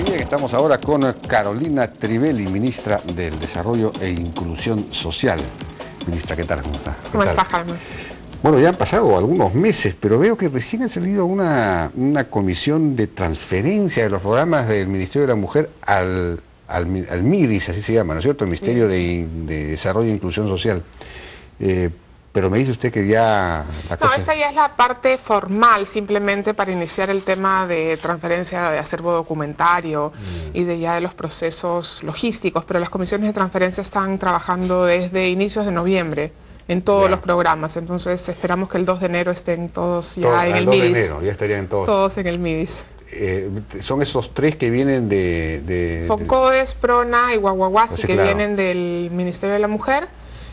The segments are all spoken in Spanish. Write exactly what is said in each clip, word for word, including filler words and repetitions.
Y bien, estamos ahora con Carolina Trivelli, ministra del Desarrollo e Inclusión Social. Ministra, ¿qué tal? ¿Cómo está? ¿Cómo está, Jaime? Bueno, ya han pasado algunos meses, pero veo que recién ha salido una, una comisión de transferencia de los programas del Ministerio de la Mujer al, al, al MIDIS, así se llama, ¿no es cierto? El Ministerio de, de Desarrollo e Inclusión Social. Eh, pero me dice usted que ya la cosa... No, esta ya es la parte formal, simplemente para iniciar el tema de transferencia de acervo documentario mm. y de ya de los procesos logísticos, pero las comisiones de transferencia están trabajando desde inicios de noviembre en todos ya. los programas, entonces esperamos que el dos de enero estén todos ya Todo, en el, el MIDIS. dos de enero, ya estarían todos. Todos en el MIDIS. Eh, son esos tres que vienen de... de Foncodes, Prona y Guaguaguasi, sí, que claro. vienen del Ministerio de la Mujer.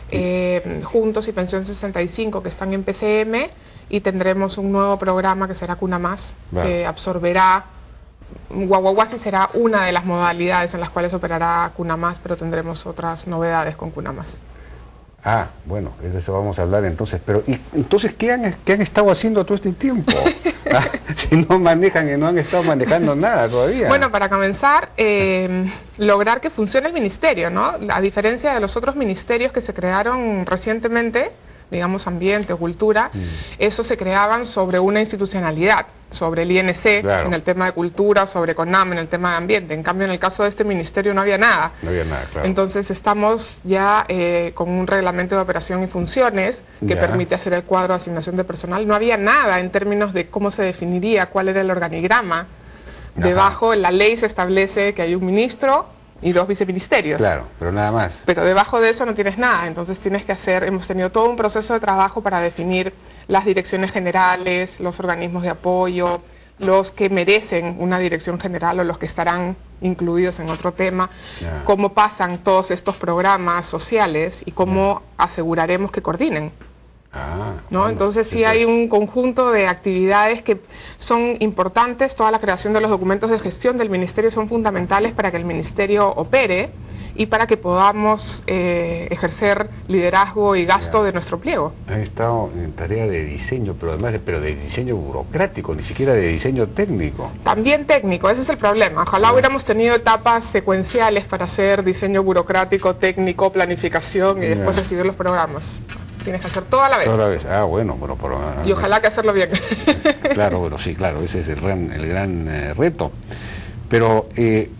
Eh, Juntos y Pensión sesenta y cinco que están en P C M, y tendremos un nuevo programa que será Cuna Más, vale. que absorberá, Guaguaguasi será una de las modalidades en las cuales operará Cuna Más, pero tendremos otras novedades con Cuna Más. Ah, bueno, de eso vamos a hablar entonces, pero ¿y entonces qué han, qué han estado haciendo todo este tiempo? Ah, si no manejan y no han estado manejando nada todavía. Bueno, para comenzar, eh, lograr que funcione el ministerio, ¿no? A diferencia de los otros ministerios que se crearon recientemente, digamos ambiente o cultura, mm. esos se creaban sobre una institucionalidad, sobre el I N C claro. en el tema de cultura, o sobre CONAM en el tema de ambiente. En cambio, en el caso de este ministerio no había nada. No había nada, claro. Entonces estamos ya eh, con un reglamento de operación y funciones que ya. permite hacer el cuadro de asignación de personal. No había nada en términos de cómo se definiría, cuál era el organigrama. Ajá. Debajo, en la ley se establece que hay un ministro y dos viceministerios. Claro, pero nada más. Pero debajo de eso no tienes nada, entonces tienes que hacer, hemos tenido todo un proceso de trabajo para definir las direcciones generales, los organismos de apoyo, los que merecen una dirección general o los que estarán incluidos en otro tema, yeah. cómo pasan todos estos programas sociales y cómo yeah. aseguraremos que coordinen. Ah, ¿no? bueno, Entonces sí hay un conjunto de actividades que son importantes. Toda la creación de los documentos de gestión del ministerio son fundamentales para que el ministerio opere y para que podamos eh, ejercer liderazgo y gasto ya. de nuestro pliego. Han estado en tarea de diseño, pero además de, pero de diseño burocrático, ni siquiera de diseño técnico. También técnico, ese es el problema. Ojalá ah. hubiéramos tenido etapas secuenciales para hacer diseño burocrático, técnico, planificación y ya. después recibir los programas. Tienes que hacer toda la vez. Toda la vez. Ah, bueno, bueno. Por, y ojalá que hacerlo bien. Claro, bueno, sí, claro, ese es el gran, el gran eh, reto. Pero, eh,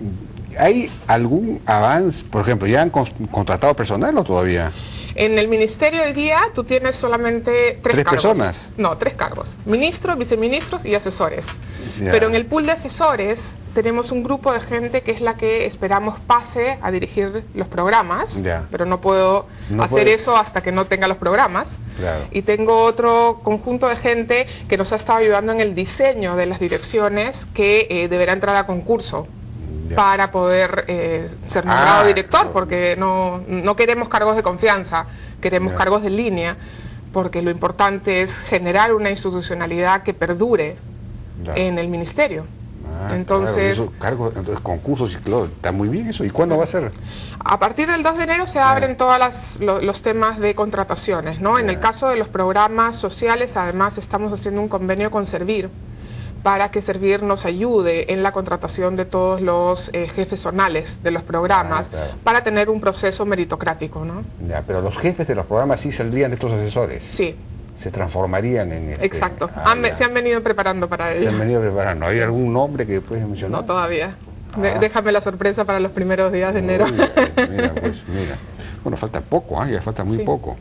¿hay algún avance? Por ejemplo, ¿ya han con, contratado personal o todavía? En el ministerio hoy día tú tienes solamente tres, ¿Tres cargos. personas? No, tres cargos. Ministros, viceministros y asesores. Ya. Pero en el pool de asesores tenemos un grupo de gente que es la que esperamos pase a dirigir los programas, ya. pero no puedo no hacer puede... eso hasta que no tenga los programas. Claro. Y tengo otro conjunto de gente que nos ha estado ayudando en el diseño de las direcciones que eh, deberá entrar a concurso. Ya. Para poder eh, ser nombrado ah, director, claro. porque no, no queremos cargos de confianza, queremos ya. cargos de línea, porque lo importante es generar una institucionalidad que perdure ya. en el ministerio. Ah, entonces, claro, cargos, entonces, concursos, claro, está muy bien eso. ¿Y cuándo va a ser? A partir del dos de enero se abren todos las, lo, los temas de contrataciones, ¿no? En el caso de los programas sociales, además, estamos haciendo un convenio con Servir, para que Servir nos ayude en la contratación de todos los eh, jefes zonales de los programas, ah, claro. para tener un proceso meritocrático, ¿no? Ya, pero los jefes de los programas sí saldrían de estos asesores. Sí. Se transformarían en... Este... Exacto. Ah, han, se han venido preparando para ello. Se han venido preparando. ¿Hay algún nombre que puedes mencionar? No, todavía. Ah. De, déjame la sorpresa para los primeros días de enero. Uy, mira, pues, mira. Bueno, falta poco, ¿eh? ya falta muy sí. poco.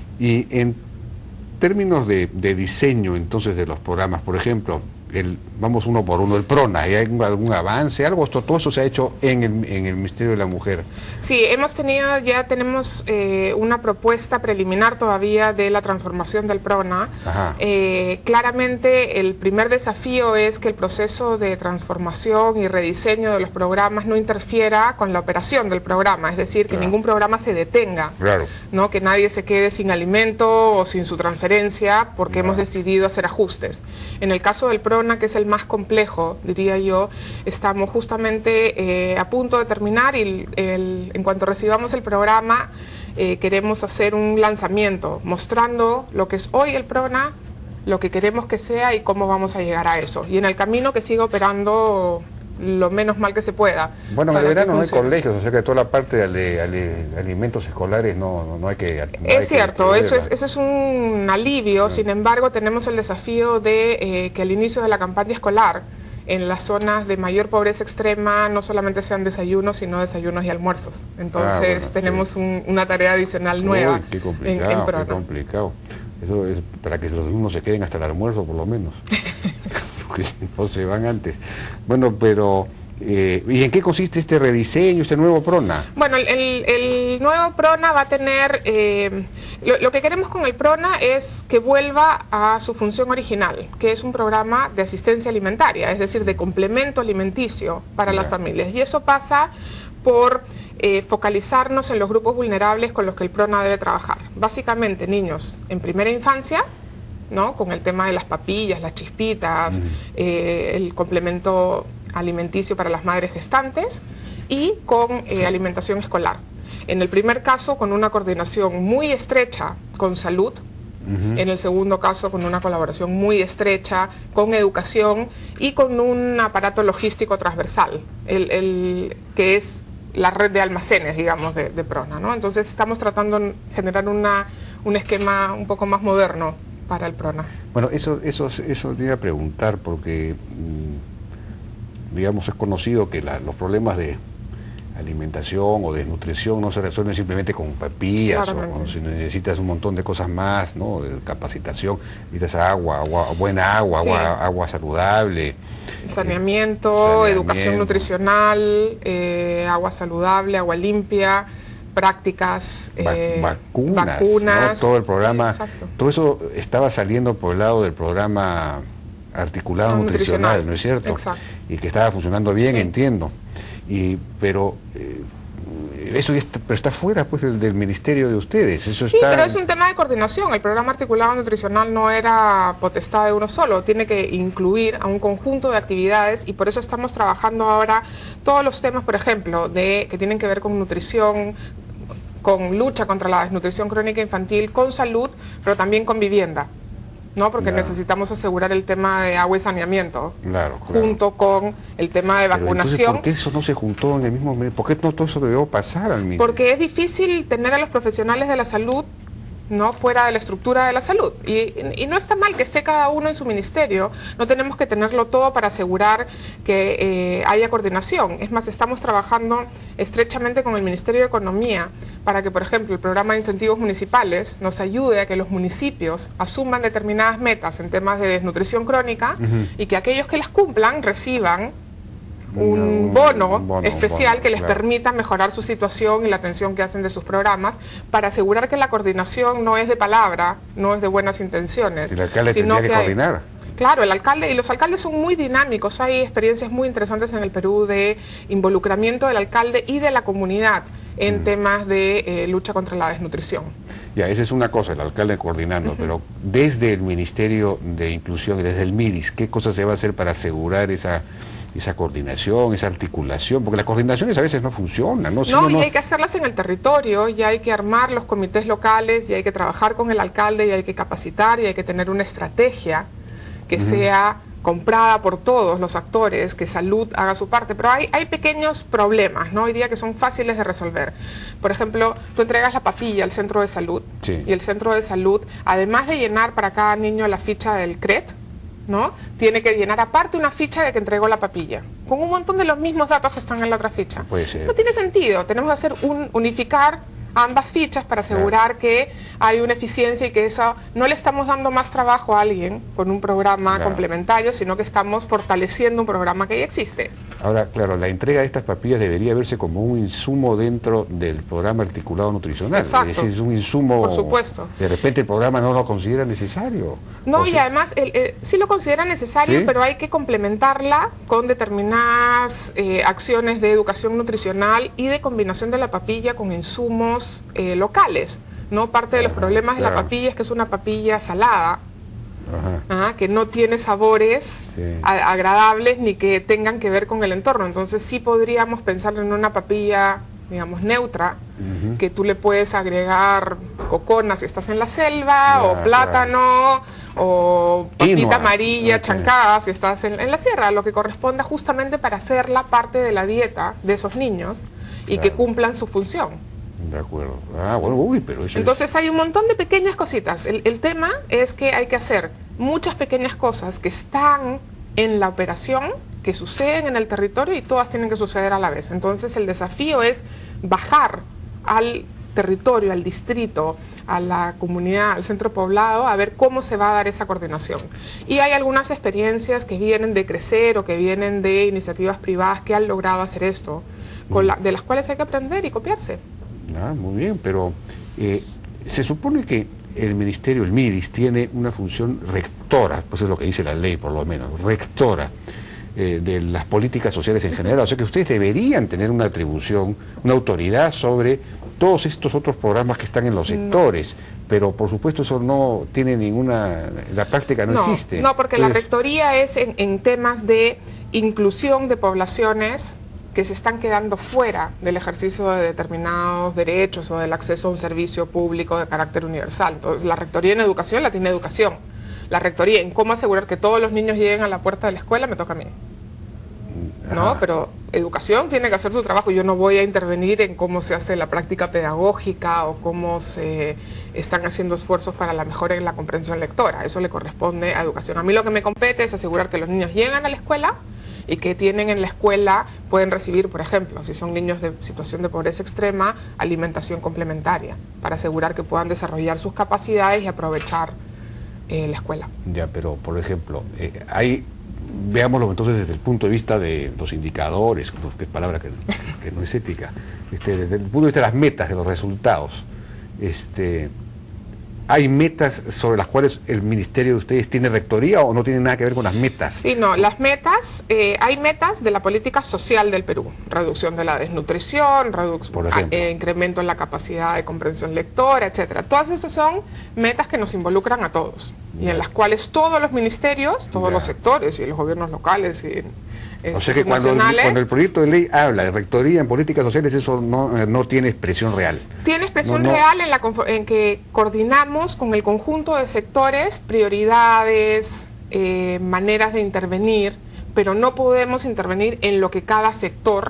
Y en términos de, de diseño, entonces, de los programas, por ejemplo, el, vamos uno por uno, el PRONA, ¿hay algún, algún avance? Algo, esto, todo eso se ha hecho en el, en el Ministerio de la Mujer. Sí, hemos tenido, ya tenemos eh, una propuesta preliminar todavía de la transformación del PRONA. Eh, claramente el primer desafío es que el proceso de transformación y rediseño de los programas no interfiera con la operación del programa, es decir, que claro. ningún programa se detenga, claro. ¿no? Que nadie se quede sin alimento o sin su transferencia porque claro. hemos decidido hacer ajustes. En el caso del PRONA, que es el más complejo, diría yo, estamos justamente eh, a punto de terminar y el, el, en cuanto recibamos el programa eh, queremos hacer un lanzamiento mostrando lo que es hoy el PRONA, lo que queremos que sea y cómo vamos a llegar a eso. Y en el camino que siga operando lo menos mal que se pueda. Bueno, en el verano no hay colegios, o sea que toda la parte de, de, de alimentos escolares no, no, no hay que... No es hay cierto, que eso, es, eso es un alivio, sí. Sin embargo tenemos el desafío de eh, que al inicio de la campaña escolar, en las zonas de mayor pobreza extrema, no solamente sean desayunos, sino desayunos y almuerzos. Entonces ah, bueno, tenemos sí. un, una tarea adicional nueva. Uy, qué complicado, en, en Prona. Qué complicado. Eso es para que los alumnos se queden hasta el almuerzo, por lo menos. Porque si no se van antes. Bueno, pero... Eh, ¿y en qué consiste este rediseño, este nuevo Prona? Bueno, el, el, el nuevo Prona va a tener... Eh, lo, lo que queremos con el Prona es que vuelva a su función original, que es un programa de asistencia alimentaria, es decir, de complemento alimenticio para yeah. las familias. Y eso pasa por eh, focalizarnos en los grupos vulnerables con los que el Prona debe trabajar. Básicamente, niños en primera infancia, ¿no? Con el tema de las papillas, las chispitas, mm. eh, el complemento alimenticio para las madres gestantes y con eh, alimentación escolar. En el primer caso con una coordinación muy estrecha con salud, uh-huh. en el segundo caso con una colaboración muy estrecha con educación y con un aparato logístico transversal, el, el, que es la red de almacenes, digamos, de, de Prona, ¿no? Entonces estamos tratando de generar una, un esquema un poco más moderno para el Prona. Bueno, eso, eso, eso te iba a preguntar porque... Mmm, digamos, es conocido que la, los problemas de alimentación o desnutrición no se resuelven simplemente con papillas, o, o si necesitas un montón de cosas más, ¿no? De capacitación, necesitas agua, agua buena agua, sí. agua, agua saludable. Saneamiento, eh, saneamiento. Educación nutricional, eh, agua saludable, agua limpia, prácticas, eh, Va vacunas, vacunas ¿no? Todo el programa, exacto. todo eso estaba saliendo por el lado del programa articulado no, nutricional, nutricional, ¿no es cierto? Exacto. Y que estaba funcionando bien, sí. entiendo. Y, pero eh, eso ya está, pero está fuera pues del, del ministerio de ustedes. Eso sí, está... pero es un tema de coordinación. El programa articulado nutricional no era potestad de uno solo, tiene que incluir a un conjunto de actividades y por eso estamos trabajando ahora todos los temas, por ejemplo, de que tienen que ver con nutrición, con lucha contra la desnutrición crónica infantil, con salud, pero también con vivienda. ¿No? Porque claro. necesitamos asegurar el tema de agua y saneamiento, claro, claro. junto con el tema de Pero vacunación. Entonces, ¿por qué eso no se juntó en el mismo momento? ¿Por qué no todo eso debió pasar al mismo? Porque es difícil tener a los profesionales de la salud no fuera de la estructura de la salud. Y, y no está mal que esté cada uno en su ministerio, no tenemos que tenerlo todo para asegurar que eh, haya coordinación. Es más, estamos trabajando estrechamente con el Ministerio de Economía para que, por ejemplo, el programa de incentivos municipales nos ayude a que los municipios asuman determinadas metas en temas de desnutrición crónica uh-huh. y que aquellos que las cumplan reciban un bono, un bono especial un bono, que les claro. permita mejorar su situación y la atención que hacen de sus programas para asegurar que la coordinación no es de palabra, no es de buenas intenciones. Y el alcalde sino tendría que, que hay, coordinar. Claro, el alcalde y los alcaldes son muy dinámicos, hay experiencias muy interesantes en el Perú de involucramiento del alcalde y de la comunidad en mm. temas de eh, lucha contra la desnutrición. Ya, esa es una cosa, el alcalde coordinando, uh-huh. pero desde el Ministerio de Inclusión, desde el MIRIS, ¿qué cosas se va a hacer para asegurar esa... esa coordinación, esa articulación, porque las coordinaciones a veces no funcionan, ¿no? No, si no, y no... hay que hacerlas en el territorio, y hay que armar los comités locales, y hay que trabajar con el alcalde, y hay que capacitar, y hay que tener una estrategia que uh-huh. sea comprada por todos los actores, que salud haga su parte, pero hay, hay pequeños problemas, ¿no? Hoy día que son fáciles de resolver. Por ejemplo, tú entregas la papilla al centro de salud, sí. y el centro de salud, además de llenar para cada niño la ficha del C R E T, ¿no? Tiene que llenar aparte una ficha de que entregó la papilla, con un montón de los mismos datos que están en la otra ficha. Puede ser. No tiene sentido, tenemos que hacer un, unificar ambas fichas para asegurar claro. que hay una eficiencia y que eso no le estamos dando más trabajo a alguien con un programa claro. complementario, sino que estamos fortaleciendo un programa que ya existe. Ahora, claro, la entrega de estas papillas debería verse como un insumo dentro del programa articulado nutricional. Exacto. Es decir, es un insumo... Por supuesto. De repente el programa no lo considera necesario. No, y sea... además el, el, sí lo considera necesario, ¿sí? pero hay que complementarla con determinadas eh, acciones de educación nutricional y de combinación de la papilla con insumos eh, locales. ¿No? Parte de los problemas claro. de la papilla es que es una papilla salada, ¿ah? que no tiene sabores sí. agradables ni que tengan que ver con el entorno. Entonces sí podríamos pensar en una papilla digamos, neutra, uh-huh. que tú le puedes agregar cocona si estás en la selva, yeah, o plátano, claro. o papita Quinoa. amarilla, okay. chancada si estás en, en la sierra, lo que corresponde justamente para hacerla parte de la dieta de esos niños y claro. que cumplan su función. De acuerdo. Ah, bueno, uy, pero eso Entonces es... hay un montón de pequeñas cositas. El, el tema es que hay que hacer muchas pequeñas cosas que están en la operación, que suceden en el territorio y todas tienen que suceder a la vez. Entonces el desafío es bajar al territorio, al distrito, a la comunidad, al centro poblado, a ver cómo se va a dar esa coordinación. Y hay algunas experiencias que vienen de Crecer o que vienen de iniciativas privadas que han logrado hacer esto, con la, de las cuales hay que aprender y copiarse. Ah, muy bien, pero eh, se supone que el ministerio, el MIRIS, tiene una función rectora, pues es lo que dice la ley por lo menos, rectora eh, de las políticas sociales en general, o sea que ustedes deberían tener una atribución, una autoridad sobre todos estos otros programas que están en los sectores, no. pero por supuesto eso no tiene ninguna, la práctica no, no existe. No, porque Entonces, la rectoría es en, en temas de inclusión de poblaciones que se están quedando fuera del ejercicio de determinados derechos o del acceso a un servicio público de carácter universal. Entonces, la rectoría en educación la tiene educación. La rectoría en cómo asegurar que todos los niños lleguen a la puerta de la escuela me toca a mí. ¿No? Ajá. Pero educación tiene que hacer su trabajo. Yo no voy a intervenir en cómo se hace la práctica pedagógica o cómo se están haciendo esfuerzos para la mejora en la comprensión lectora. Eso le corresponde a educación. A mí lo que me compete es asegurar que los niños llegan a la escuela y que tienen en la escuela, pueden recibir, por ejemplo, si son niños de situación de pobreza extrema, alimentación complementaria, para asegurar que puedan desarrollar sus capacidades y aprovechar eh, la escuela. Ya, pero por ejemplo, eh, hay, veámoslo entonces desde el punto de vista de los indicadores, que es palabra que, que no es ética, este, desde el punto de vista de las metas, de los resultados, este... ¿hay metas sobre las cuales el ministerio de ustedes tiene rectoría o no tiene nada que ver con las metas? Sí, no, las metas, eh, hay metas de la política social del Perú, reducción de la desnutrición, eh, incremento en la capacidad de comprensión lectora, etcétera. Todas esas son metas que nos involucran a todos y en las cuales todos los ministerios, todos ya. los sectores y los gobiernos locales y o sea que cuando el, cuando el proyecto de ley habla de rectoría en políticas sociales, eso no, no tiene expresión real. Tiene expresión no, no. real en, la, en que coordinamos con el conjunto de sectores, prioridades, eh, maneras de intervenir, pero no podemos intervenir en lo que cada sector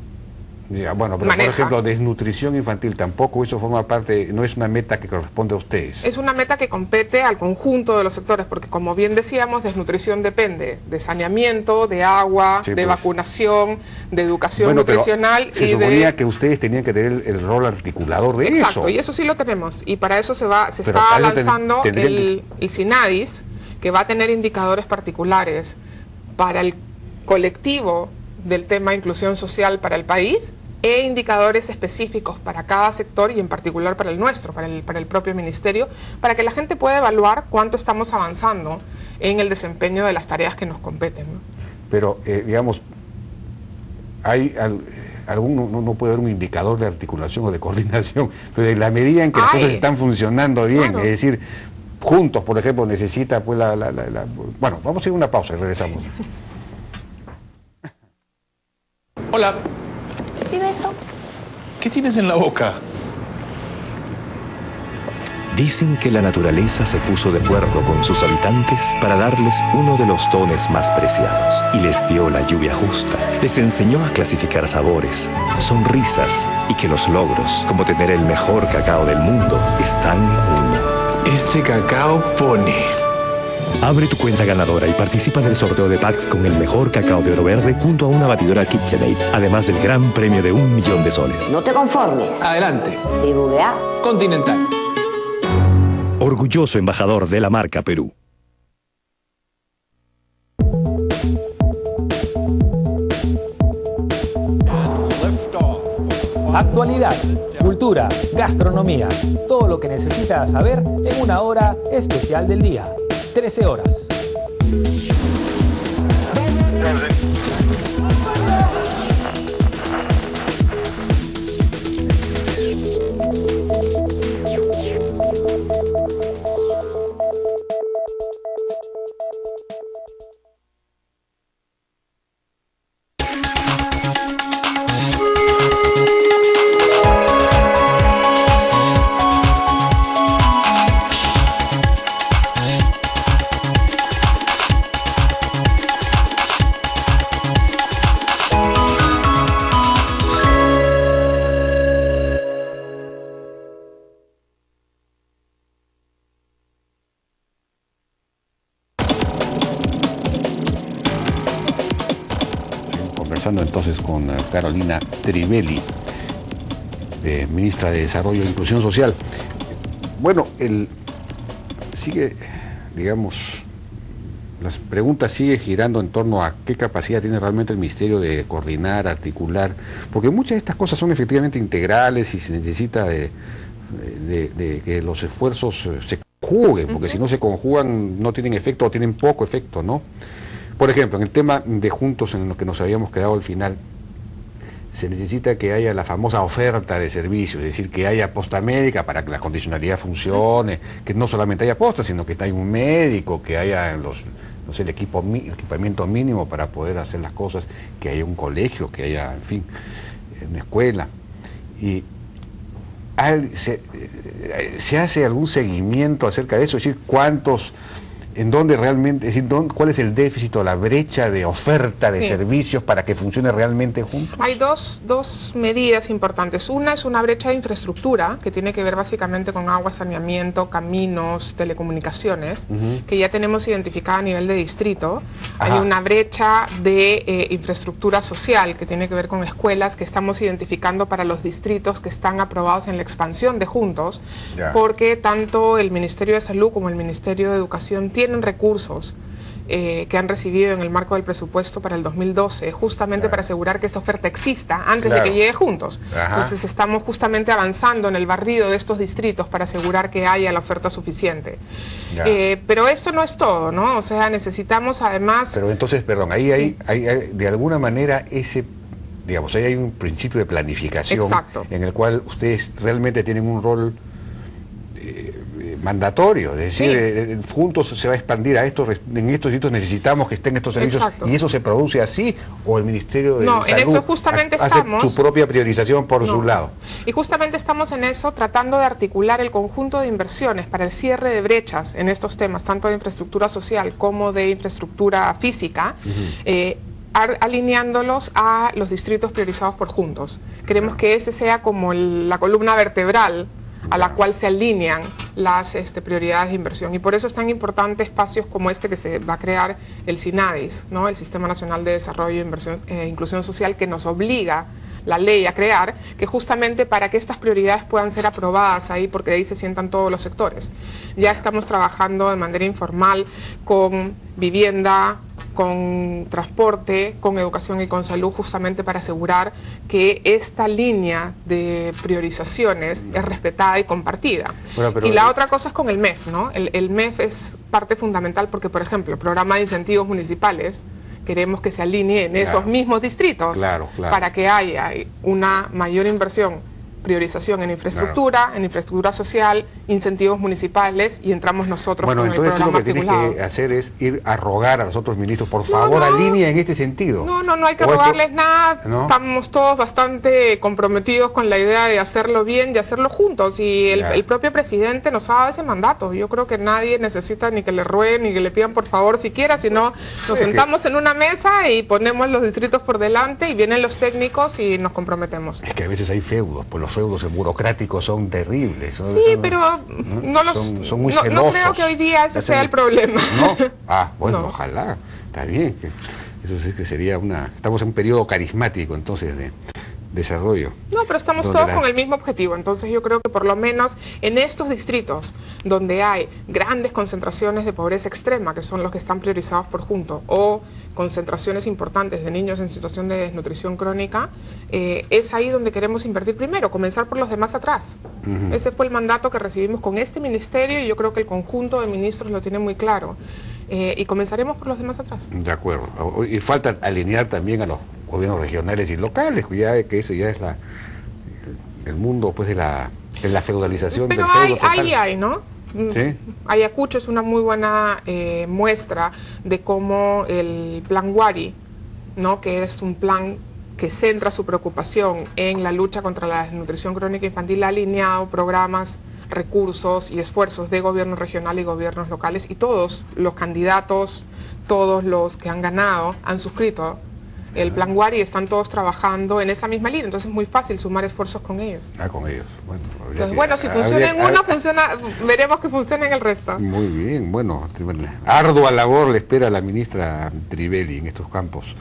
ya, bueno, pero maneja. Por ejemplo, desnutrición infantil, tampoco eso forma parte, no es una meta que corresponde a ustedes. Es una meta que compete al conjunto de los sectores, porque como bien decíamos, desnutrición depende de saneamiento, de agua, sí, de pues. vacunación, de educación bueno, nutricional. Se y suponía de... que ustedes tenían que tener el, el rol articulador de Exacto, eso. Exacto, y eso sí lo tenemos, y para eso se va, se pero está lanzando ten, el, el SINADIS, que va a tener indicadores particulares para el colectivo del tema inclusión social para el país, e indicadores específicos para cada sector y en particular para el nuestro, para el, para el propio ministerio, para que la gente pueda evaluar cuánto estamos avanzando en el desempeño de las tareas que nos competen, ¿no? Pero, eh, digamos, hay al, algún, no, no puede haber un indicador de articulación o de coordinación, pero en la medida en que las Ay, cosas están funcionando bien, claro. es decir, juntos, por ejemplo, necesita pues la, la, la, la... Bueno, vamos a ir a una pausa y regresamos. Hola. ¿Y beso? ¿Qué tienes en la boca? Dicen que la naturaleza se puso de acuerdo con sus habitantes para darles uno de los dones más preciados y les dio la lluvia justa. Les enseñó a clasificar sabores, sonrisas y que los logros, como tener el mejor cacao del mundo, están en uno. Este cacao pone. Abre tu cuenta ganadora y participa del sorteo de packs con el mejor cacao de oro verde junto a una batidora KitchenAid, además del gran premio de un millón de soles. No te conformes. Adelante. B B V A. Continental. Orgulloso embajador de la marca Perú. Actualidad, cultura, gastronomía, todo lo que necesitas saber en una hora especial del día. trece horas. conversando entonces con Carolina Trivelli, eh, ministra de Desarrollo e Inclusión Social. Bueno, el, sigue, digamos, las preguntas siguen girando en torno a qué capacidad tiene realmente el Ministerio de coordinar, articular, porque muchas de estas cosas son efectivamente integrales y se necesita de, de, de que los esfuerzos se conjuguen, porque uh-huh. si no se conjugan no tienen efecto o tienen poco efecto, ¿no? Por ejemplo, en el tema de Juntos, en lo que nos habíamos quedado al final, se necesita que haya la famosa oferta de servicios, es decir, que haya posta médica para que la condicionalidad funcione, que no solamente haya posta, sino que haya un médico, que haya los, no sé, el, equipo, el equipamiento mínimo para poder hacer las cosas, que haya un colegio, que haya, en fin, una escuela. Y se, se hace algún seguimiento acerca de eso, es decir, cuántos... en dónde realmente, es decir, dónde, cuál es el déficit o la brecha de oferta de sí. servicios para que funcione realmente juntos. Hay dos, dos medidas importantes. Una es una brecha de infraestructura, que tiene que ver básicamente con agua, saneamiento, caminos, telecomunicaciones, uh-huh. que ya tenemos identificada a nivel de distrito. Ajá. Hay una brecha de eh, infraestructura social, que tiene que ver con escuelas, que estamos identificando para los distritos que están aprobados en la expansión de Juntos, ya. porque tanto el Ministerio de Salud como el Ministerio de Educación tienen recursos eh, que han recibido en el marco del presupuesto para el dos mil doce, justamente claro. para asegurar que esa oferta exista antes claro. de que llegue Juntos. Ajá. Entonces estamos justamente avanzando en el barrido de estos distritos para asegurar que haya la oferta suficiente. Eh, pero eso no es todo, ¿no? O sea, necesitamos además... Pero entonces, perdón, ahí hay, sí. hay, hay de alguna manera ese... digamos, ahí hay un principio de planificación Exacto. en el cual ustedes realmente tienen un rol eh, mandatorio, es decir, sí. eh, Juntos se va a expandir a estos, en estos sitios necesitamos que estén estos servicios. Exacto. Y eso se produce así, o el Ministerio de no, Salud en eso justamente hace estamos, su propia priorización por no. su lado. Y justamente estamos en eso, tratando de articular el conjunto de inversiones para el cierre de brechas en estos temas, tanto de infraestructura social como de infraestructura física, uh-huh. eh, alineándolos a los distritos priorizados por Juntos. Queremos que ese sea como el, la columna vertebral a la cual se alinean las este, prioridades de inversión. Y por eso es tan importante espacios como este que se va a crear el SINADIS, ¿no? El Sistema Nacional de Desarrollo e Inversión, eh, Inclusión Social, que nos obliga la ley a crear, que justamente para que estas prioridades puedan ser aprobadas ahí, porque de ahí se sientan todos los sectores. Ya estamos trabajando de manera informal con vivienda, con transporte, con educación y con salud, justamente para asegurar que esta línea de priorizaciones es respetada y compartida. Bueno, pero, y la eh, otra cosa es con el M E F, ¿no? El, el M E F es parte fundamental porque, por ejemplo, el programa de incentivos municipales, queremos que se alinee en claro, esos mismos distritos claro, claro. para que haya una mayor inversión, priorización en infraestructura, claro. en infraestructura social, incentivos municipales, y entramos nosotros bueno, con el programa Bueno, entonces tú lo que articulado. tienes que hacer es ir a rogar a los otros ministros, por favor, no, no. alineen en este sentido. No, no, no hay que rogarles esto, nada, ¿no? Estamos todos bastante comprometidos con la idea de hacerlo bien, de hacerlo juntos, y el, el propio presidente nos ha dado ese mandato. Yo creo que nadie necesita ni que le rueguen, ni que le pidan por favor siquiera, sino nos es sentamos que... en una mesa y ponemos los distritos por delante, y vienen los técnicos y nos comprometemos. Es que a veces hay feudos, pues los feudos burocráticos son terribles. Son, sí, son, pero ¿no? no los son, son muy no, celosos. No creo que hoy día ese sea el problema. ¿No? Ah, bueno, no. ojalá. Está bien. Que eso sí que sería una... Estamos en un periodo carismático, entonces, de desarrollo. No, pero estamos todos la... con el mismo objetivo. Entonces yo creo que por lo menos en estos distritos donde hay grandes concentraciones de pobreza extrema, que son los que están priorizados por Juntos, o concentraciones importantes de niños en situación de desnutrición crónica, eh, es ahí donde queremos invertir primero, comenzar por los demás atrás. Uh-huh. Ese fue el mandato que recibimos con este ministerio, y yo creo que el conjunto de ministros lo tiene muy claro. Eh, y comenzaremos por los demás atrás. De acuerdo. Y falta alinear también a los gobiernos regionales y locales, ya que eso ya es la el mundo pues de la, de la feudalización. Pero del hay, feudo total. ahí hay, ¿no? ¿Sí? Ayacucho es una muy buena eh, muestra de cómo el plan Wari, ¿no? Que es un plan que centra su preocupación en la lucha contra la desnutrición crónica infantil, ha alineado programas, recursos y esfuerzos de gobierno regional y gobiernos locales, y todos los candidatos, todos los que han ganado, han suscrito el plan Wari y están todos trabajando en esa misma línea. Entonces es muy fácil sumar esfuerzos con ellos. Ah, con ellos. Bueno, Entonces, que, bueno si funciona en uno, habría, funciona, veremos que funciona en el resto. Muy bien, bueno, ardua labor le espera a la ministra Trivelli en estos campos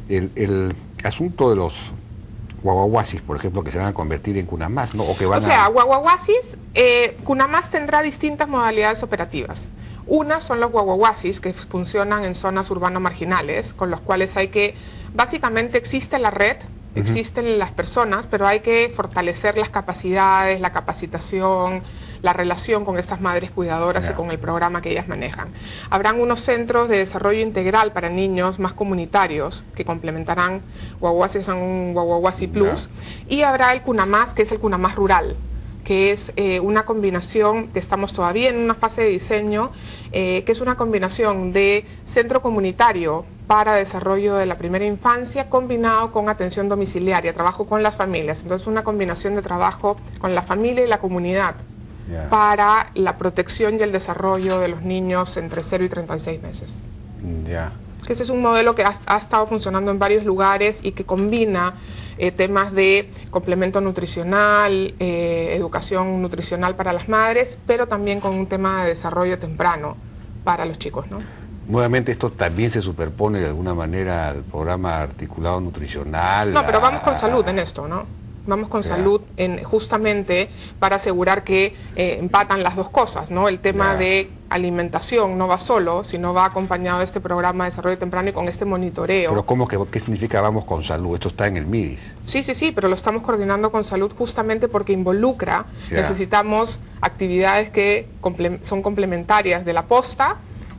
el, el asunto de los guaguaguasis, por ejemplo, que se van a convertir en Cunamás, ¿no? O que van O sea, a... guaguaguasis, eh, Cunamás tendrá distintas modalidades operativas. Una son los guaguaguasis, que funcionan en zonas urbanas marginales, con los cuales hay que, básicamente existe la red, uh-huh. existen las personas, pero hay que fortalecer las capacidades, la capacitación, la relación con estas madres cuidadoras yeah. y con el programa que ellas manejan. Habrán unos centros de desarrollo integral para niños más comunitarios que complementarán guaguasis a un guaguaguasi plus, yeah. y habrá el Cunamás, que es el Cunamás rural, que es eh, una combinación, que estamos todavía en una fase de diseño, eh, que es una combinación de centro comunitario para desarrollo de la primera infancia combinado con atención domiciliaria, trabajo con las familias. Entonces una combinación de trabajo con la familia y la comunidad yeah. para la protección y el desarrollo de los niños entre cero y treinta y seis meses. Ya. Yeah. Ese es un modelo que ha, ha estado funcionando en varios lugares y que combina eh, temas de complemento nutricional, eh, educación nutricional para las madres, pero también con un tema de desarrollo temprano para los chicos, ¿no? Nuevamente esto también se superpone de alguna manera al programa articulado nutricional. No, pero vamos con salud en esto, ¿no? Vamos con yeah. salud en, justamente para asegurar que eh, empatan las dos cosas, ¿no? El tema yeah. de alimentación no va solo, sino va acompañado de este programa de desarrollo temprano y con este monitoreo. Pero ¿cómo que, qué significa vamos con salud? Esto está en el M I D I S. Sí, sí, sí, pero lo estamos coordinando con salud justamente porque involucra, yeah. necesitamos actividades que comple son complementarias de la posta,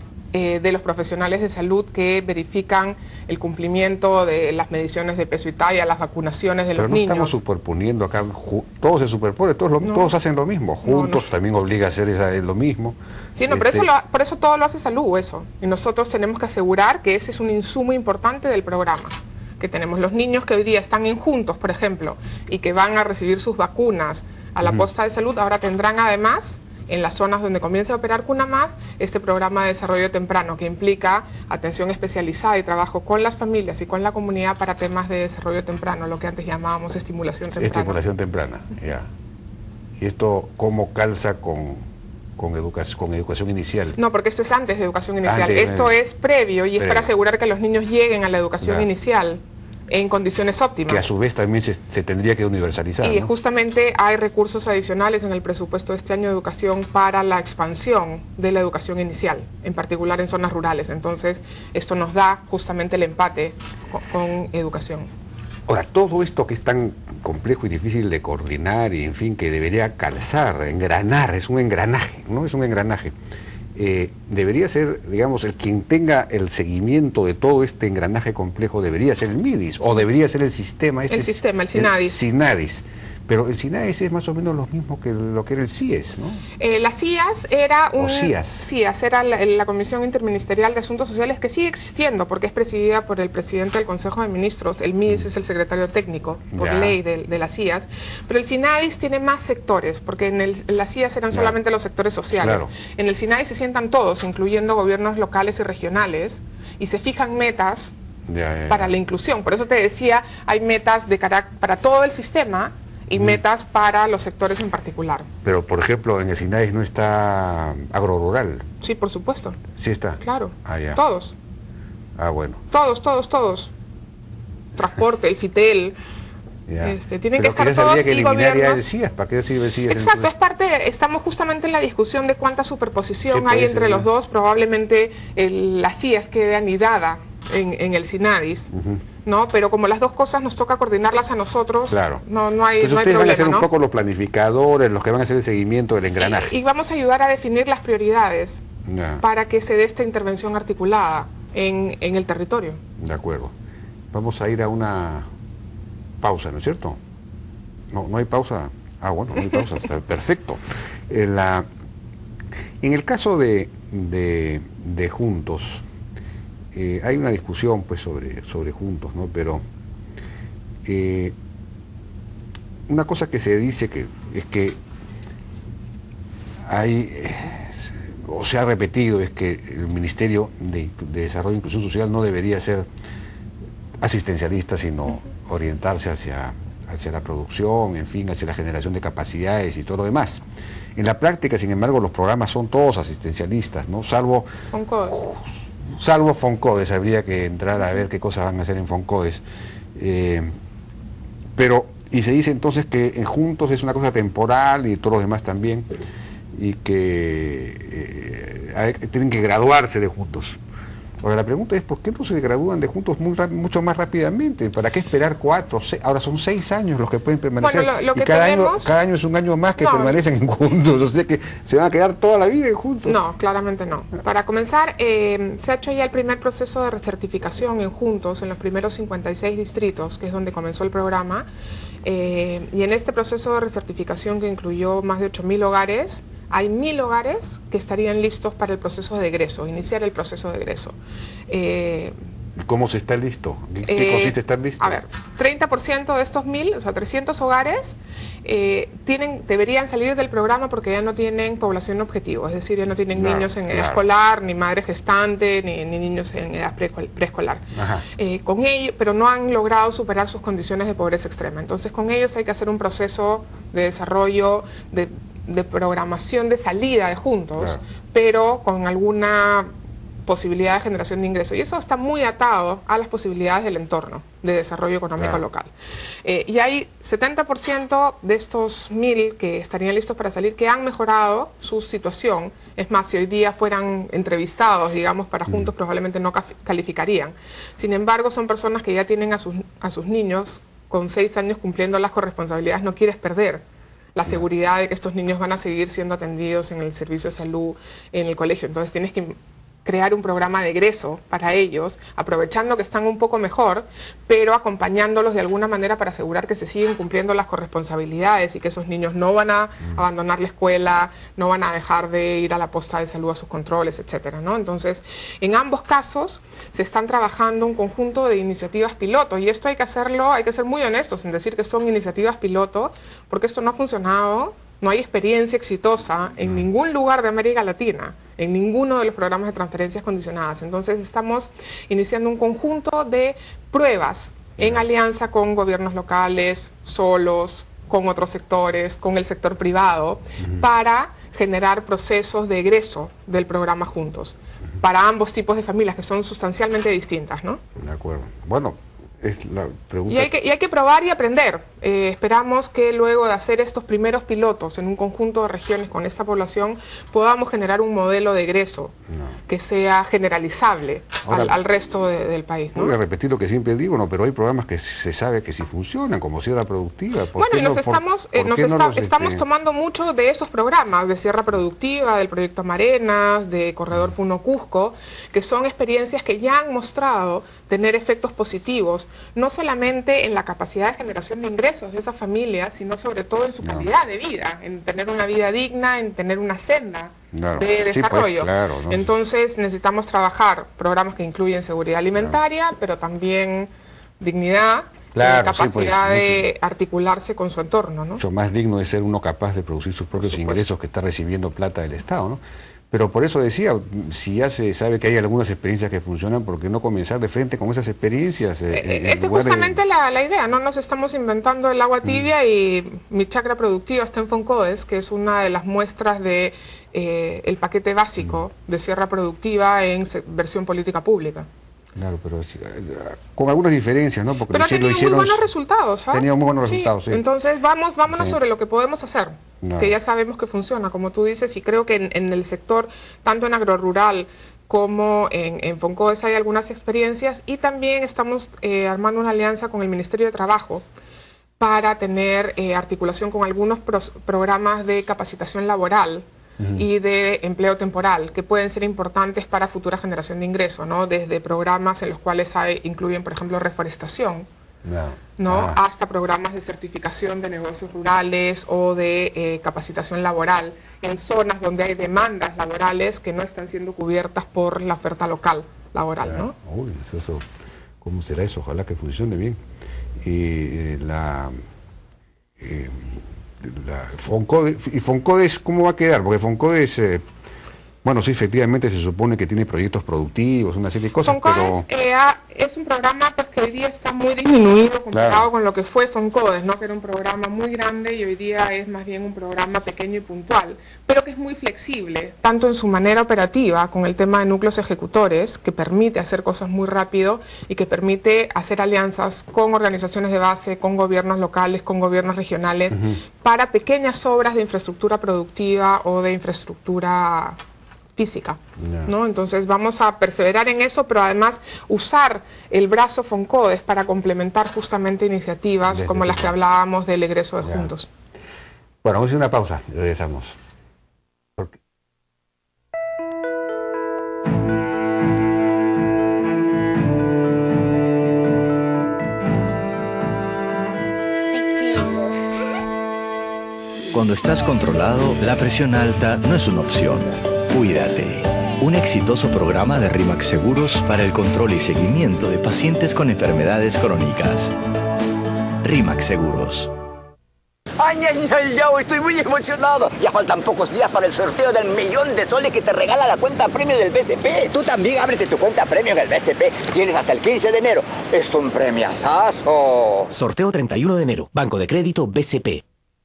Eh, de los profesionales de salud que verifican el cumplimiento de las mediciones de peso y talla, las vacunaciones de Pero los no niños. Estamos superponiendo acá, todo se superpone, todos, lo, no. todos hacen lo mismo, juntos no, no. también obliga a hacer esa, lo mismo. Sí, no, este... por, eso lo, por eso todo lo hace salud, eso. Y nosotros tenemos que asegurar que ese es un insumo importante del programa. Que tenemos los niños que hoy día están en juntos, por ejemplo, y que van a recibir sus vacunas a la uh-huh. posta de salud, ahora tendrán además, en las zonas donde comienza a operar Cunamás, este programa de desarrollo temprano que implica atención especializada y trabajo con las familias y con la comunidad para temas de desarrollo temprano, lo que antes llamábamos estimulación temprana. Estimulación temprana, ya. ¿Y esto cómo calza con, con, educa con educación inicial? No, porque esto es antes de educación inicial. Antes, esto es previo y previo. es para asegurar que los niños lleguen a la educación ya. inicial en condiciones óptimas. Que a su vez también se, se tendría que universalizar. Y ¿no? justamente hay recursos adicionales en el presupuesto de este año de educación para la expansión de la educación inicial, en particular en zonas rurales. Entonces, esto nos da justamente el empate con, con educación. Ahora, todo esto que es tan complejo y difícil de coordinar y, en fin, que debería calzar, engranar, es un engranaje, ¿no? Es un engranaje. Eh, debería ser, digamos, el quien tenga el seguimiento de todo este engranaje complejo debería ser el M I D I S, sí. o debería ser el sistema. Este, el sistema, el SINADIS. El SINADIS. Pero el SINADIS es más o menos lo mismo que lo que era el C I E S, ¿no? Eh, la C I A S era un... O C I A S. C I A S era la, la Comisión Interministerial de Asuntos Sociales, que sigue existiendo porque es presidida por el presidente del Consejo de Ministros. El M I D I S mm. es el secretario técnico por ya. ley de, de la C I A S. Pero el SINADIS tiene más sectores, porque en, el, en la C I A S eran ya. solamente los sectores sociales. Claro. En el SINADIS se sientan todos, incluyendo gobiernos locales y regionales, y se fijan metas ya, ya, ya. para la inclusión. Por eso te decía, hay metas de para todo el sistema, y metas para los sectores en particular. Pero, por ejemplo, en el SINADIS no está agrorural. Sí, por supuesto. Sí está. Claro. Ah, ya. Todos. Ah, bueno. Todos, todos, todos. Transporte, el FITEL. Ya. Este, tienen Pero que estar todos que y gobiernos. El C I A S, ¿para qué sirve el C I A S? Exacto, entonces? es parte, estamos justamente en la discusión de cuánta superposición sí, hay entre ser, los ¿no? dos. Probablemente el, la C I A S quede anidada en, en el SINADIS. Uh-huh. ¿No? Pero como las dos cosas nos toca coordinarlas a nosotros, claro. no, no hay, Entonces no hay ustedes problema, van a ser ¿no? un poco los planificadores, los que van a hacer el seguimiento del engranaje. Y, y vamos a ayudar a definir las prioridades ya. para que se dé esta intervención articulada en, en el territorio. De acuerdo. Vamos a ir a una pausa, ¿no es cierto? No, no hay pausa. Ah, bueno, no hay pausa, está perfecto. En, la, en el caso de, de, de Juntos, Eh, hay una discusión pues sobre, sobre Juntos, ¿no? Pero eh, una cosa que se dice que es que hay, eh, o se ha repetido, es que el Ministerio de, de Desarrollo e Inclusión Social no debería ser asistencialista, sino orientarse hacia, hacia la producción, en fin, hacia la generación de capacidades y todo lo demás. En la práctica, sin embargo, los programas son todos asistencialistas, ¿no? Salvo... salvo Foncodes, habría que entrar a ver qué cosas van a hacer en Foncodes. Eh, pero, y se dice entonces que en Juntos es una cosa temporal y todos los demás también, y que eh, hay, tienen que graduarse de Juntos. Ahora la pregunta es, ¿por qué no se gradúan de Juntos muy, mucho más rápidamente? ¿Para qué esperar cuatro, seis? Ahora son seis años los que pueden permanecer. Bueno, lo, lo que y cada, tenemos... año, cada año es un año más que no. permanecen en Juntos, o sea que se van a quedar toda la vida en Juntos. No, claramente no. Para comenzar, eh, se ha hecho ya el primer proceso de recertificación en Juntos, en los primeros cincuenta y seis distritos, que es donde comenzó el programa, eh, y en este proceso de recertificación que incluyó más de ocho mil hogares, hay mil hogares que estarían listos para el proceso de egreso, iniciar el proceso de egreso. Eh, ¿Cómo se está listo? ¿Qué, qué eh, consiste estar listo? A ver, treinta por ciento de estos mil, o sea, trescientos hogares, eh, tienen, deberían salir del programa porque ya no tienen población objetivo, es decir, ya no tienen claro, niños en edad claro. escolar, ni madre gestante, ni, ni niños en edad preescolar. Eh, con ello, pero no han logrado superar sus condiciones de pobreza extrema. Entonces, con ellos hay que hacer un proceso de desarrollo, de de programación de salida de Juntos, claro. pero con alguna posibilidad de generación de ingresos. Y eso está muy atado a las posibilidades del entorno de desarrollo económico claro. local. Eh, y hay setenta por ciento de estos mil que estarían listos para salir que han mejorado su situación. Es más, si hoy día fueran entrevistados, digamos, para Juntos, mm. probablemente no calificarían. Sin embargo, son personas que ya tienen a sus, a sus niños con seis años cumpliendo las corresponsabilidades, no quieres perder la seguridad de que estos niños van a seguir siendo atendidos en el servicio de salud, en el colegio. Entonces tienes que crear un programa de egreso para ellos, aprovechando que están un poco mejor, pero acompañándolos de alguna manera para asegurar que se siguen cumpliendo las corresponsabilidades y que esos niños no van a abandonar la escuela, no van a dejar de ir a la posta de salud a sus controles, etcétera, ¿no? Entonces, en ambos casos se están trabajando un conjunto de iniciativas piloto, y esto hay que hacerlo, hay que ser muy honestos en decir que son iniciativas piloto, porque esto no ha funcionado. No hay experiencia exitosa en ningún lugar de América Latina, en ninguno de los programas de transferencias condicionadas. Entonces estamos iniciando un conjunto de pruebas en alianza con gobiernos locales, solos, con otros sectores, con el sector privado, uh-huh. para generar procesos de egreso del programa Juntos, para ambos tipos de familias que son sustancialmente distintas, ¿no? De acuerdo. Bueno, es la pregunta. Y hay que, y hay que probar y aprender. Eh, esperamos que luego de hacer estos primeros pilotos en un conjunto de regiones con esta población, podamos generar un modelo de egreso no. que sea generalizable Ahora, al, al resto de, del país, ¿no? Voy a repetir lo que siempre digo, no, pero hay programas que se sabe que sí funcionan, como Sierra Productiva. Bueno, y nos no, estamos, por, eh, nos no está, los, estamos este... tomando mucho de esos programas, de Sierra Productiva, del Proyecto Marenas, de Corredor Puno Cusco, que son experiencias que ya han mostrado tener efectos positivos, no solamente en la capacidad de generación de ingresos de esas familias, sino sobre todo en su no. calidad de vida, en tener una vida digna, en tener una senda claro. de desarrollo. Sí, pues, claro, ¿no? Entonces necesitamos trabajar programas que incluyen seguridad alimentaria, claro. pero también dignidad, claro, capacidad sí, pues, de mucho, articularse con su entorno, ¿no? Mucho más digno de ser uno capaz de producir sus propios ingresos que está recibiendo plata del Estado, ¿no? Pero por eso decía, si ya se sabe que hay algunas experiencias que funcionan, ¿por qué no comenzar de frente con esas experiencias? Eh, Esa es justamente de... la, la idea, no nos estamos inventando el agua tibia mm. y mi chacra productiva está en Foncodes, que es una de las muestras de eh, el paquete básico mm. de Sierra Productiva en versión política pública. Claro, pero con algunas diferencias, ¿no? Porque pero ha tenido hicieron, muy buenos resultados, ¿sabes? Tenía muy buenos sí. resultados, sí. Entonces, vamos, vámonos sí. sobre lo que podemos hacer, no. que ya sabemos que funciona, como tú dices, y creo que en, en el sector, tanto en agrorural como en, en Foncodes hay algunas experiencias, y también estamos eh, armando una alianza con el Ministerio de Trabajo para tener eh, articulación con algunos pros, programas de capacitación laboral y de empleo temporal, que pueden ser importantes para futura generación de ingresos, ¿no? Desde programas en los cuales hay, incluyen, por ejemplo, reforestación, no. ¿no? Ah. hasta programas de certificación de negocios rurales o de eh, capacitación laboral en zonas donde hay demandas laborales que no están siendo cubiertas por la oferta local laboral, claro. ¿no? Uy, eso, ¿cómo será eso? Ojalá que funcione bien. Eh, la... Eh, La Foncodes, ¿y Foncodes cómo va a quedar? Porque Foncodes, eh, Bueno, sí, efectivamente se supone que tiene proyectos productivos, una serie de cosas, Foncodes pero... eh, ha- es un programa pues, que hoy día está muy disminuido comparado Claro. con lo que fue Foncodes, ¿no? Que era un programa muy grande y hoy día es más bien un programa pequeño y puntual, pero que es muy flexible, tanto en su manera operativa, con el tema de núcleos ejecutores, que permite hacer cosas muy rápido y que permite hacer alianzas con organizaciones de base, con gobiernos locales, con gobiernos regionales, uh-huh. para pequeñas obras de infraestructura productiva o de infraestructura física, yeah. ¿no? Entonces vamos a perseverar en eso, pero además usar el brazo Foncodes para complementar justamente iniciativas Desde como las que hablábamos del egreso de yeah. Juntos. Bueno, vamos a hacer una pausa y regresamos. ¿Por qué? Cuando estás controlado, la presión alta no es una opción. Cuídate. Un exitoso programa de RIMAX Seguros para el control y seguimiento de pacientes con enfermedades crónicas. RIMAX Seguros. ¡Ay, ay, ay, ya! Estoy muy emocionado. Ya faltan pocos días para el sorteo del millón de soles que te regala la cuenta premio del B C P. Tú también ábrete tu cuenta premio en el B C P. Tienes hasta el quince de enero. Es un premiazazo. Sorteo treinta y uno de enero. Banco de Crédito B C P.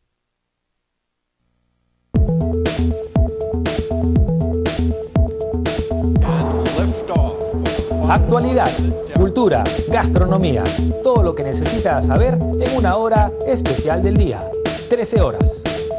Actualidad, cultura, gastronomía, todo lo que necesitas saber en una hora especial del día. trece horas.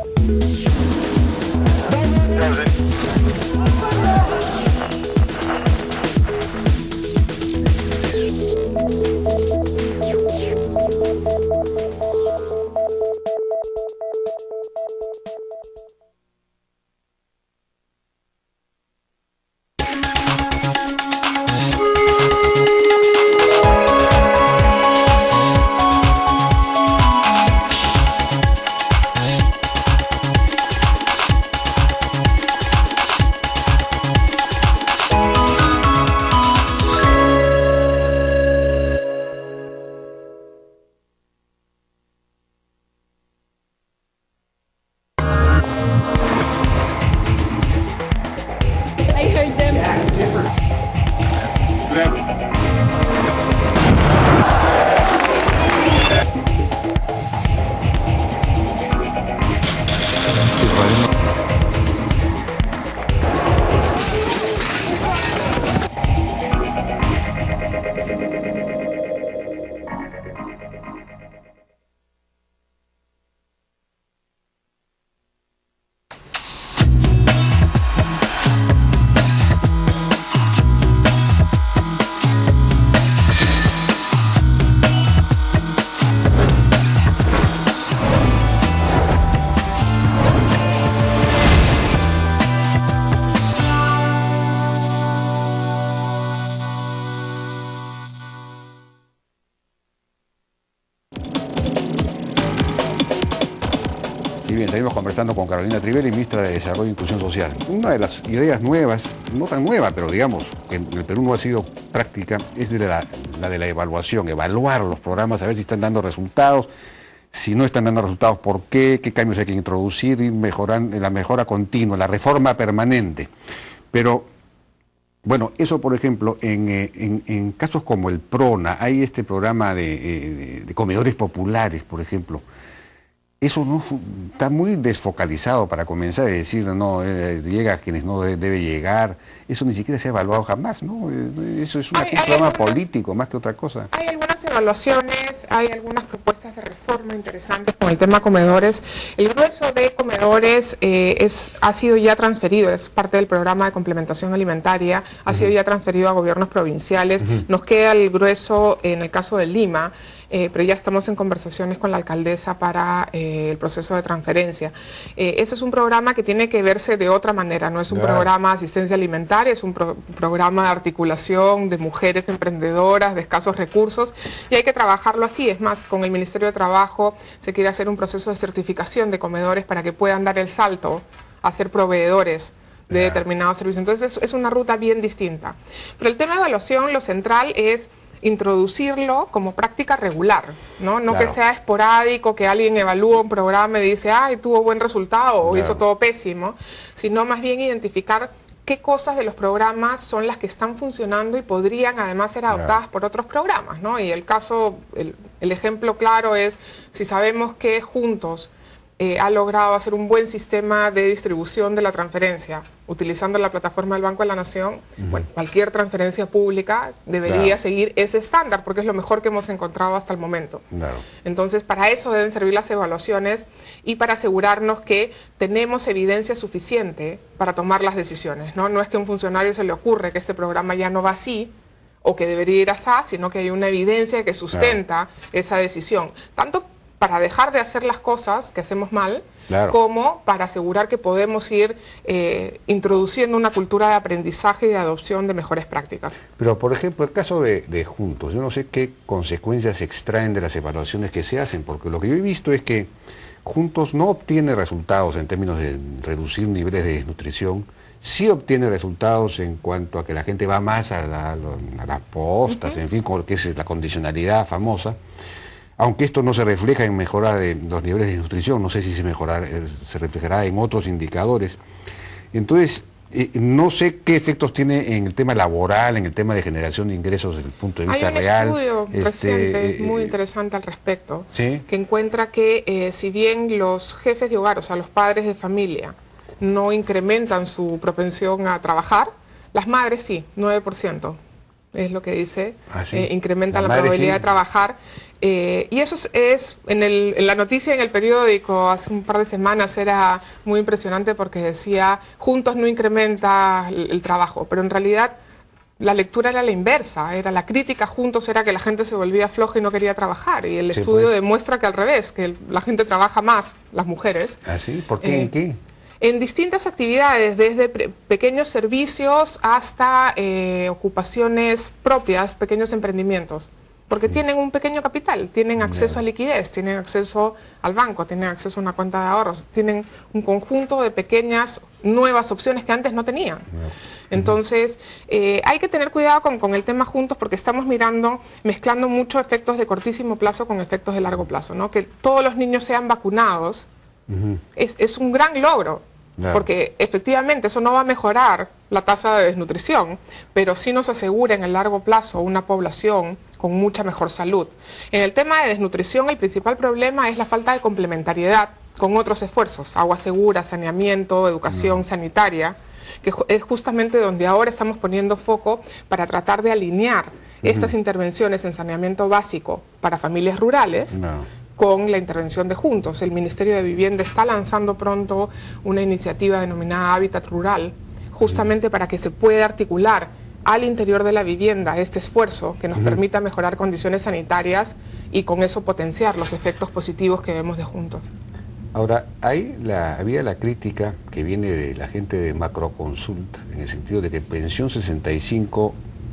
Conversando con Carolina Trivelli, ministra de Desarrollo e Inclusión Social. Una de las ideas nuevas, no tan nueva, pero digamos, que en el Perú no ha sido práctica, es de la, la de la evaluación, evaluar los programas, a ver si están dando resultados, si no están dando resultados, por qué, qué cambios hay que introducir, ir mejorando, la mejora continua, la reforma permanente. Pero, bueno, eso por ejemplo, en, en, en casos como el PRONA, hay este programa de, de, de comedores populares, por ejemplo. Eso no está muy desfocalizado para comenzar, es decir, no eh, llega a quienes no de, debe llegar, eso ni siquiera se ha evaluado jamás, ¿no? Eso es una, hay, un programa algunas, político más que otra cosa. Hay algunas evaluaciones, hay algunas propuestas de reforma interesantes con el tema comedores. El grueso de comedores eh, es, ha sido ya transferido, es parte del programa de complementación alimentaria, ha uh-huh. sido ya transferido a gobiernos provinciales, uh-huh. nos queda el grueso en el caso de Lima. Eh, pero ya estamos en conversaciones con la alcaldesa para eh, el proceso de transferencia. Eh, ese es un programa que tiene que verse de otra manera, no es un claro. programa de asistencia alimentaria, es un pro programa de articulación de mujeres emprendedoras de escasos recursos y hay que trabajarlo así. Es más, con el Ministerio de Trabajo se quiere hacer un proceso de certificación de comedores para que puedan dar el salto a ser proveedores de claro. determinados servicios. Entonces es, es una ruta bien distinta. Pero el tema de evaluación, lo central es introducirlo como práctica regular, ¿no? No claro. que sea esporádico, que alguien evalúa un programa y dice, ay, tuvo buen resultado o claro. hizo todo pésimo, sino más bien identificar qué cosas de los programas son las que están funcionando y podrían además ser adoptadas claro. por otros programas, ¿no? Y el caso, el, el ejemplo claro es, si sabemos que Juntos eh, ha logrado hacer un buen sistema de distribución de la transferencia, utilizando la plataforma del Banco de la Nación, uh-huh. bueno, cualquier transferencia pública debería claro. seguir ese estándar, porque es lo mejor que hemos encontrado hasta el momento. Claro. Entonces, para eso deben servir las evaluaciones y para asegurarnos que tenemos evidencia suficiente para tomar las decisiones, ¿no? No es que a un funcionario se le ocurre que este programa ya no va así, o que debería ir así, sino que hay una evidencia que sustenta claro. esa decisión. Tanto para dejar de hacer las cosas que hacemos mal, claro. como para asegurar que podemos ir eh, introduciendo una cultura de aprendizaje y de adopción de mejores prácticas. Pero, por ejemplo, el caso de, de Juntos, yo no sé qué consecuencias se extraen de las evaluaciones que se hacen, porque lo que yo he visto es que Juntos no obtiene resultados en términos de reducir niveles de desnutrición, sí obtiene resultados en cuanto a que la gente va más a, la, a las postas, uh-huh. en fin, que es la condicionalidad famosa. Aunque esto no se refleja en mejora de los niveles de nutrición, no sé si se, mejorar, se reflejará en otros indicadores. Entonces, eh, no sé qué efectos tiene en el tema laboral, en el tema de generación de ingresos desde el punto de vista real. Hay un estudio este, reciente, eh, muy interesante al respecto, ¿sí? que encuentra que eh, si bien los jefes de hogar, o sea, los padres de familia, no incrementan su propensión a trabajar, las madres sí, nueve por ciento. Es lo que dice, ¿Ah, sí? eh, incrementan la, la probabilidad sí. de trabajar. Eh, y eso es, es en, el, en la noticia en el periódico hace un par de semanas era muy impresionante porque decía Juntos no incrementa el, el trabajo, pero en realidad la lectura era la inversa, era la crítica Juntos era que la gente se volvía floja y no quería trabajar, y el sí, estudio pues. demuestra que al revés, que el, la gente trabaja más, las mujeres. ¿Ah, sí? ¿Por qué? Eh, ¿En qué? En distintas actividades, desde pequeños servicios hasta eh, ocupaciones propias, pequeños emprendimientos. Porque tienen un pequeño capital, tienen acceso a liquidez, tienen acceso al banco, tienen acceso a una cuenta de ahorros, tienen un conjunto de pequeñas nuevas opciones que antes no tenían. Entonces, eh, hay que tener cuidado con, con el tema Juntos porque estamos mirando, mezclando mucho efectos de cortísimo plazo con efectos de largo plazo, ¿no? Que todos los niños sean vacunados uh-huh. es, es un gran logro. Claro. Porque efectivamente eso no va a mejorar la tasa de desnutrición, pero sí nos asegura en el largo plazo una población con mucha mejor salud. En el tema de desnutrición el principal problema es la falta de complementariedad con otros esfuerzos, agua segura, saneamiento, educación no. sanitaria, que es justamente donde ahora estamos poniendo foco para tratar de alinear uh-huh. estas intervenciones en saneamiento básico para familias rurales no. con la intervención de Juntos. El Ministerio de Vivienda está lanzando pronto una iniciativa denominada Hábitat Rural, justamente para que se pueda articular al interior de la vivienda este esfuerzo que nos uh-huh. permita mejorar condiciones sanitarias y con eso potenciar los efectos positivos que vemos de Juntos. Ahora, hay la, había la crítica que viene de la gente de Macroconsult, en el sentido de que Pensión sesenta y cinco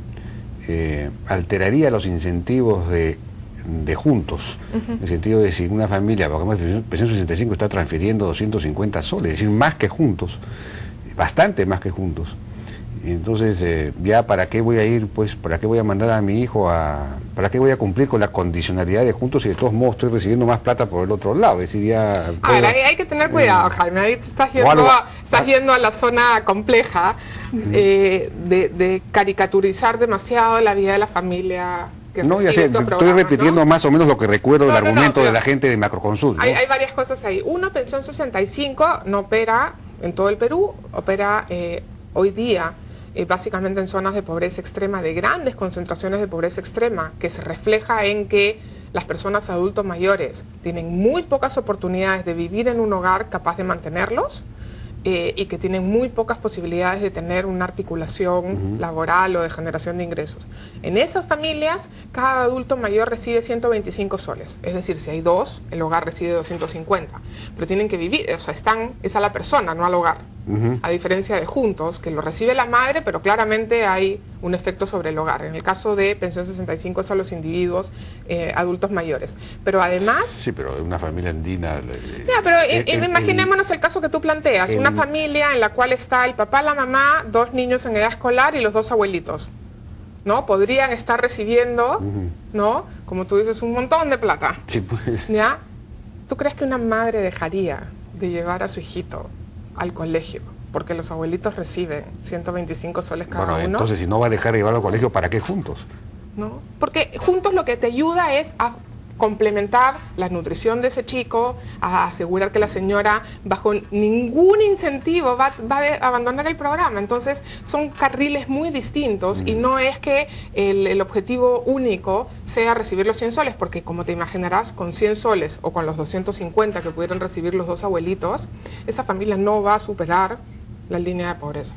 eh, alteraría los incentivos de de Juntos, uh-huh. en el sentido de si una familia, porque Pensión sesenta y cinco está transfiriendo doscientos cincuenta soles, es decir, más que Juntos, bastante más que Juntos. Y entonces, eh, ya para qué voy a ir, pues, para qué voy a mandar a mi hijo a, para qué voy a cumplir con la condicionalidad de Juntos y de todos modos estoy recibiendo más plata por el otro lado, es decir, ya... A ver, hay, hay que tener cuidado, eh, Jaime, ahí te estás yendo, algo, a, estás yendo a la zona compleja eh, de, de caricaturizar demasiado la vida de la familia. No, ya sé, estoy repitiendo ¿no? más o menos lo que recuerdo no, del no, argumento no, de la gente de Macroconsult. ¿no? Hay, hay varias cosas ahí. Uno, Pensión sesenta y cinco no opera en todo el Perú, opera eh, hoy día eh, básicamente en zonas de pobreza extrema, de grandes concentraciones de pobreza extrema, que se refleja en que las personas adultos mayores tienen muy pocas oportunidades de vivir en un hogar capaz de mantenerlos, Eh, y que tienen muy pocas posibilidades de tener una articulación uh-huh. laboral o de generación de ingresos. En esas familias, cada adulto mayor recibe ciento veinticinco soles, es decir, si hay dos, el hogar recibe doscientos cincuenta, pero tienen que vivir, o sea, están, es a la persona, no al hogar, uh-huh. a diferencia de Juntos, que lo recibe la madre, pero claramente hay un efecto sobre el hogar. En el caso de Pensión sesenta y cinco es a los individuos eh, adultos mayores, pero además... Sí, pero una familia andina... Eh, ya, pero eh, eh, imaginémonos el, el caso que tú planteas, el, una familia en la cual está el papá, la mamá, dos niños en edad escolar y los dos abuelitos, ¿no? Podrían estar recibiendo, uh-huh. ¿no? Como tú dices, un montón de plata. Sí, pues. ¿Ya? ¿Tú crees que una madre dejaría de llevar a su hijito al colegio porque los abuelitos reciben ciento veinticinco soles cada bueno, uno. Entonces, si no va a dejar de llevarlo al colegio, ¿para qué juntos? ¿No? Porque juntos lo que te ayuda es a complementar la nutrición de ese chico, a asegurar que la señora bajo ningún incentivo va, va a abandonar el programa. Entonces son carriles muy distintos mm. y no es que el, el objetivo único sea recibir los cien soles, porque como te imaginarás, con cien soles o con los doscientos cincuenta que pudieron recibir los dos abuelitos, esa familia no va a superar la línea de pobreza.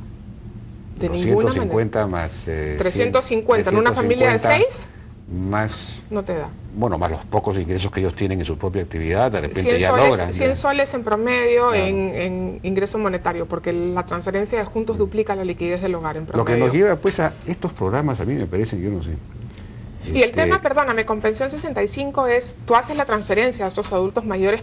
De ninguna manera. doscientos cincuenta más... Eh, trescientos cincuenta en una familia de seis... Más... No te da. Bueno, más los pocos ingresos que ellos tienen en su propia actividad, de repente cien ya soles, logran. cien ya. soles en promedio claro. en, en ingreso monetario, porque la transferencia de juntos duplica la liquidez del hogar en promedio. Lo que nos lleva pues a estos programas, a mí me parecen, yo no sé. Y el este... tema, perdóname, con pensión sesenta y cinco es, tú haces la transferencia a estos adultos mayores,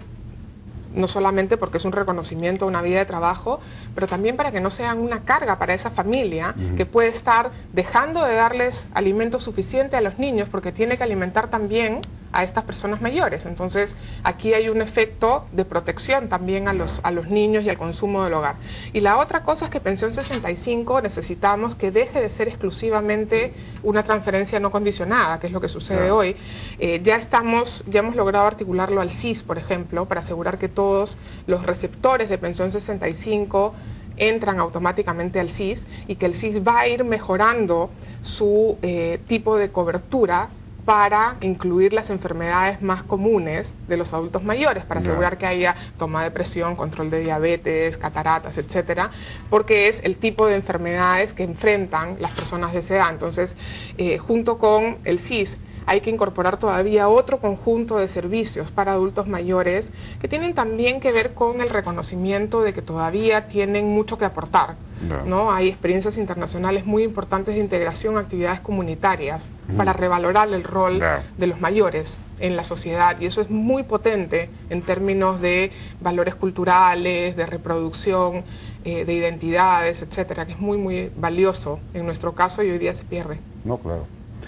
no solamente porque es un reconocimiento a una vida de trabajo, pero también para que no sean una carga para esa familia uh-huh. que puede estar dejando de darles alimento suficiente a los niños porque tiene que alimentar también a estas personas mayores. Entonces, aquí hay un efecto de protección también a los, a los niños y al consumo del hogar. Y la otra cosa es que pensión sesenta y cinco necesitamos que deje de ser exclusivamente una transferencia no condicionada, que es lo que sucede claro. hoy. Eh, ya estamos, ya hemos logrado articularlo al C I S, por ejemplo, para asegurar que todos los receptores de pensión sesenta y cinco entran automáticamente al C I S y que el C I S va a ir mejorando su eh, tipo de cobertura para incluir las enfermedades más comunes de los adultos mayores, para asegurar no. que haya toma de presión, control de diabetes, cataratas, etcétera, porque es el tipo de enfermedades que enfrentan las personas de esa edad. Entonces, eh, junto con el C I S, hay que incorporar todavía otro conjunto de servicios para adultos mayores que tienen también que ver con el reconocimiento de que todavía tienen mucho que aportar. No. ¿no? Hay experiencias internacionales muy importantes de integración a actividades comunitarias mm. para revalorar el rol no. de los mayores en la sociedad, y eso es muy potente en términos de valores culturales, de reproducción, eh, de identidades, etcétera, que es muy, muy valioso en nuestro caso y hoy día se pierde. No, claro.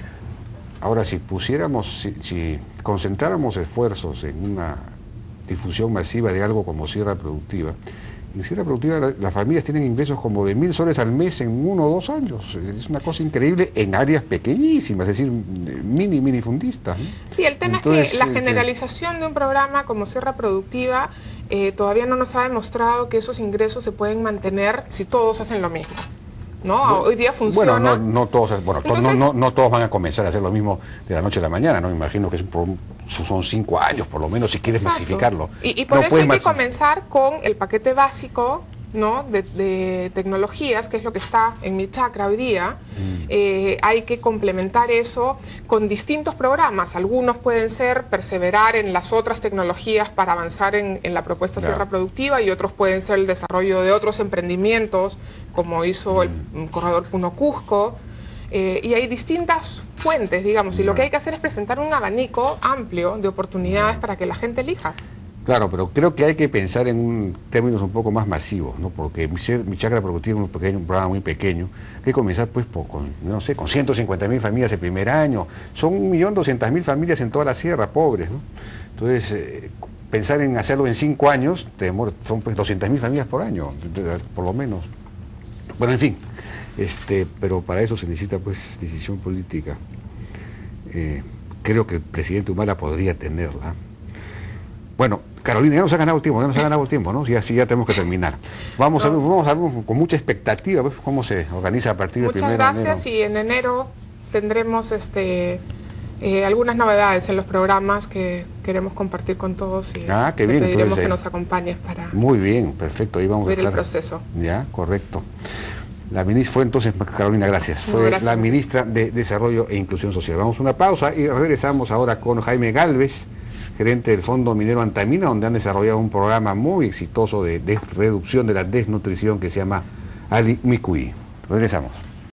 Ahora, si pusiéramos, si, si concentráramos esfuerzos en una difusión masiva de algo como Sierra Productiva, en Sierra Productiva la, las familias tienen ingresos como de mil soles al mes en uno o dos años. Es una cosa increíble en áreas pequeñísimas, es decir, mini, minifundistas, ¿no? Sí, el tema Entonces, es que la generalización de un programa como Sierra Productiva eh, todavía no nos ha demostrado que esos ingresos se pueden mantener si todos hacen lo mismo. ¿No? Bueno, hoy día funciona. Bueno, no, no, todos, bueno Entonces, no, no, no todos van a comenzar a hacer lo mismo de la noche a la mañana, ¿no? Me imagino que es por, son cinco años, por lo menos, si quieres exacto. masificarlo. Y, y por no eso hay que masific... comenzar con el paquete básico, ¿no? de, de tecnologías, que es lo que está en mi chacra hoy día. Mm. Eh, hay que complementar eso con distintos programas. Algunos pueden ser perseverar en las otras tecnologías para avanzar en, en la propuesta claro. Sierra Productiva, y otros pueden ser el desarrollo de otros emprendimientos, como hizo el mm. corredor Puno Cusco. Eh, y hay distintas fuentes, digamos, y no. lo que hay que hacer es presentar un abanico amplio de oportunidades no. para que la gente elija. Claro, pero creo que hay que pensar en un, términos un poco más masivos, ¿no? Porque mi, mi chacra productiva es un, pequeño, un programa muy pequeño. Hay que comenzar, pues, por, con, no sé, con ciento cincuenta mil familias el primer año. Son un millón doscientas mil familias en toda la sierra, pobres, ¿no? Entonces, eh, pensar en hacerlo en cinco años, te demora, son pues doscientas mil familias por año, por lo menos. Bueno, en fin, este, pero para eso se necesita, pues, decisión política. Eh, creo que el presidente Humala podría tenerla. Bueno, Carolina, ya nos ha ganado el tiempo, ya nos ha ganado el tiempo, ¿no? Y así ya tenemos que terminar. Vamos, no. a, ver, vamos a ver con mucha expectativa, pues, cómo se organiza a partir del primero de enero. Muchas gracias, y en enero tendremos este eh, algunas novedades en los programas que queremos compartir con todos, y ah, qué te bien, pediremos entonces, que nos acompañes para muy bien, perfecto, ahí vamos ver a estar, el proceso. Ya, correcto. La ministra fue entonces, Carolina, gracias, fue no, gracias. la ministra de Desarrollo e Inclusión Social. Vamos a una pausa y regresamos ahora con Jaime Galvez, gerente del Fondo Minero Antamina, donde han desarrollado un programa muy exitoso de, de reducción de la desnutrición que se llama Ali Mikui. Regresamos.